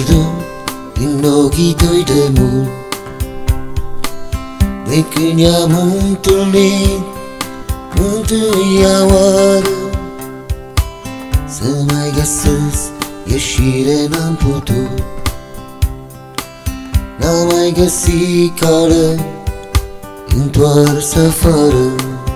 pierdut în ochii tăi de mult, de când ne-am întâlnit întâia oară. Să mai găsesc ieșire n-am putut, n-am mai găsit cale întoarsă afară.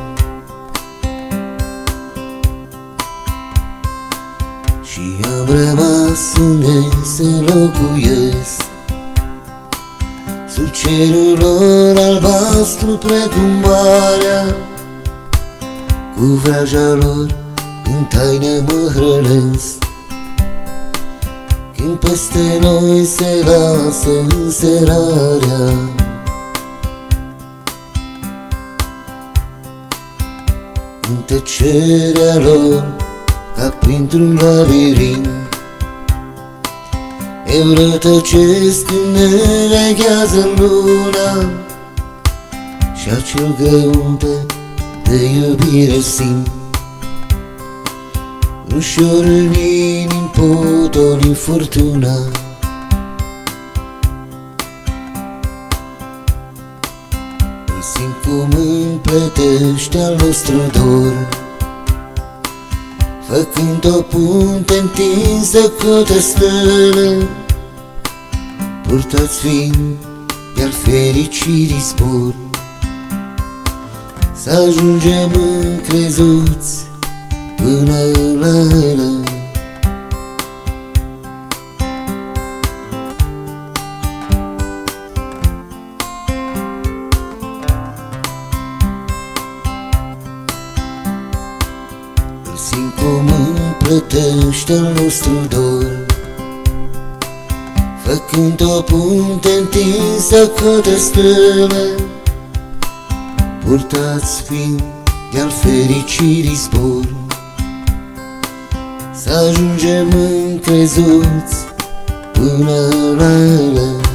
Și am rămas unde să locuiesc, sub cerul lor albastru precum marea, cu vraja lor în taină mă hrănesc. Când peste noi se lasă înserarea, în tăcerea lor, ca printr-un labirint, eu rătăcesc când ne leghează luna, și acel grăunte de iubire simt. Ușor în inim potoli furtuna, îl simt cum împletește al nostru dor, făcând o punte întinsă către stele, purtați fiind de-al fericirii zbor, să ajungem încrezuți până la ele. Îl simt cum împletește al nostru dor, făcând o punte întinsă către stele, purtați fiind de-al fericirii zbor, să ajungem încrezuți până la ele.